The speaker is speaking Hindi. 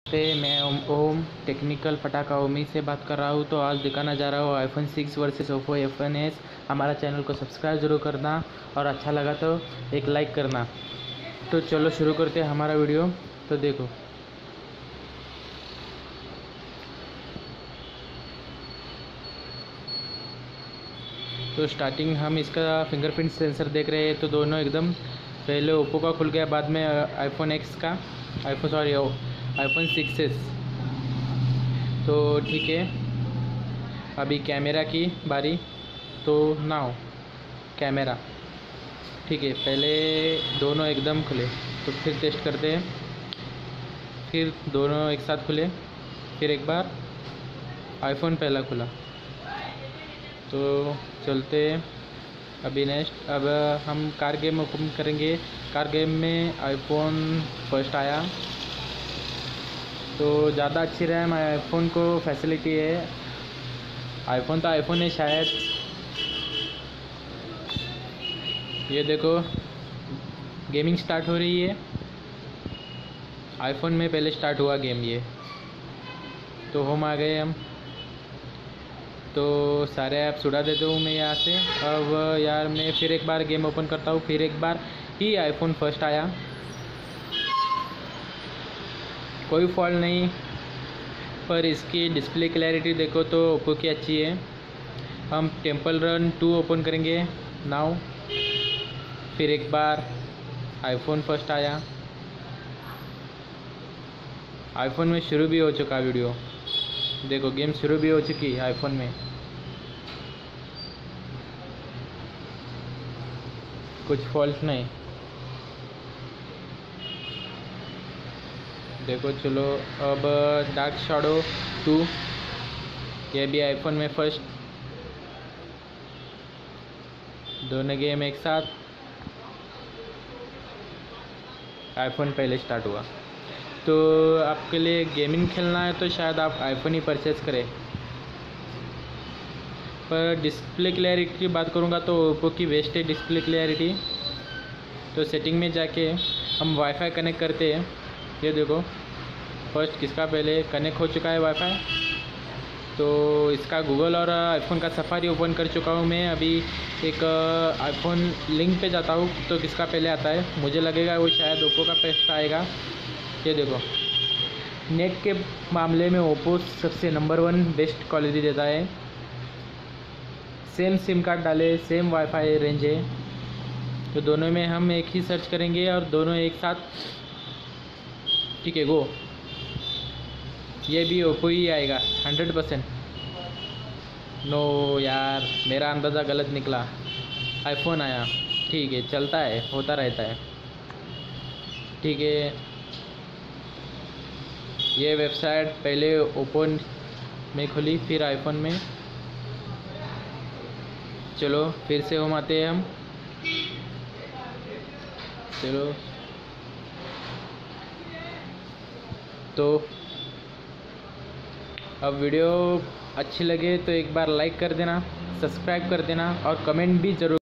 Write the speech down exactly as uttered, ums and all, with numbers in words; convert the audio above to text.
पे मैं ओम ओम टेक्निकल पटाखा ओमी से बात कर रहा हूँ। तो आज दिखाना जा रहा हूँ iPhone six versus Oppo F one S. हमारा चैनल को सब्सक्राइब ज़रूर करना और अच्छा लगा तो एक लाइक करना। तो चलो शुरू करते हैं हमारा वीडियो। तो देखो, तो स्टार्टिंग हम इसका फिंगरप्रिंट सेंसर देख रहे हैं। तो दोनों एकदम, पहले ओप्पो का खुल गया, बाद में आईफोन एक्स का, iPhone sorry iPhone six S. तो ठीक है, अभी कैमरा की बारी। तो नाउ कैमरा, ठीक है, पहले दोनों एकदम खुले तो फिर टेस्ट करते हैं। फिर दोनों एक साथ खुले, फिर एक बार आईफोन पहला खुला। तो चलते अभी नेक्स्ट। अब हम कार गेम ओपन करेंगे। कार गेम में आईफोन फर्स्ट आया। तो ज़्यादा अच्छी रैम आईफोन को फैसिलिटी है। आईफोन तो आईफोन है शायद। ये देखो, गेमिंग स्टार्ट हो रही है। आईफोन में पहले स्टार्ट हुआ गेम ये। तो होम आ गए हम। तो सारे ऐप्स उड़ा देता हूँ मैं यहाँ से। अब यार मैं फिर एक बार गेम ओपन करता हूँ। फिर एक बार ही आईफोन फर्स्ट आया। कोई फॉल्ट नहीं, पर इसकी डिस्प्ले क्लैरिटी देखो तो ओप्पो की अच्छी है। हम टेम्पल रन टू ओपन करेंगे नाउ। फिर एक बार आईफोन फर्स्ट आया। आईफोन में शुरू भी हो चुका वीडियो। देखो, गेम शुरू भी हो चुकी है आईफोन में। कुछ फॉल्ट नहीं। देखो चलो, अब डार्क शैडो टू, ये भी आईफोन में फर्स्ट। दोनों गेम एक साथ, आईफोन पहले स्टार्ट हुआ। तो आपके लिए गेमिंग खेलना है तो शायद आप आईफोन ही परचेज़ करें। पर डिस्प्ले क्लैरिटी की बात करूँगा तो ओप्पो की बेस्ट है डिस्प्ले क्लैरिटी। तो सेटिंग में जाके हम वाईफाई कनेक्ट करते हैं। ये देखो, फर्स्ट किसका पहले कनेक्ट हो चुका है वाईफाई। तो इसका गूगल और आईफोन का सफारी ओपन कर चुका हूँ मैं। अभी एक आईफोन लिंक पे जाता हूँ तो किसका पहले आता है। मुझे लगेगा वो शायद ओप्पो का पहले आएगा। ये देखो, नेट के मामले में ओप्पो सबसे नंबर वन बेस्ट क्वालिटी देता है। सेम सिम कार्ड डाले, सेम वाईफाई रेंज है। तो दोनों में हम एक ही सर्च करेंगे और दोनों एक साथ, ठीक है, गो। ये भी ओप्पो ही आएगा हंड्रेड परसेंट। नो यार, मेरा अंदाज़ा गलत निकला, आईफोन आया। ठीक है, चलता है, होता रहता है। ठीक है, ये वेबसाइट पहले ओप्पो में खुली, फिर आईफोन में। चलो फिर से हम आते हैं हम। चलो, तो अब वीडियो अच्छी लगे तो एक बार लाइक कर देना, सब्सक्राइब कर देना और कमेंट भी ज़रूर